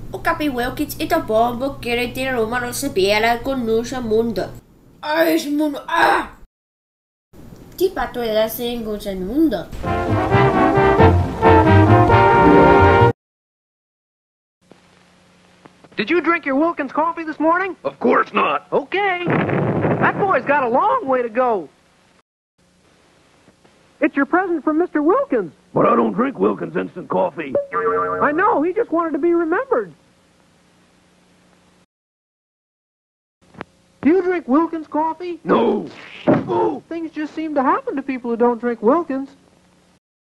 O Capi Wilkins ito po ang bukiri tinarumano sa biela kuno sa mundo. Ay, sa mundo, Di pa to elasing sa mundo. Did you drink your Wilkins coffee this morning? Of course not. Okay. That boy's got a long way to go. It's your present from Mr. Wilkins. But I don't drink Wilkins instant coffee. I know. He just wanted to be remembered. Do you drink Wilkins coffee? No. Oh, things just seem to happen to people who don't drink Wilkins.